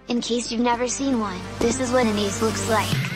In case you've never seen one, this is what an ace looks like.